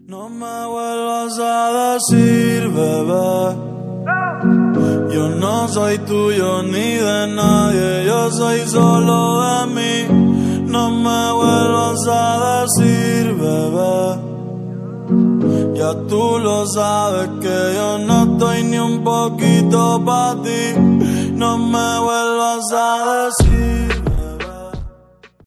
No me vuelvas a decir, bebé, yo no soy tuyo ni de nadie, yo soy solo de mí. No me vuelvas a decir, bebé, ya tú lo sabes que yo no estoy ni un poquito pa' ti. No me vuelvas a decir.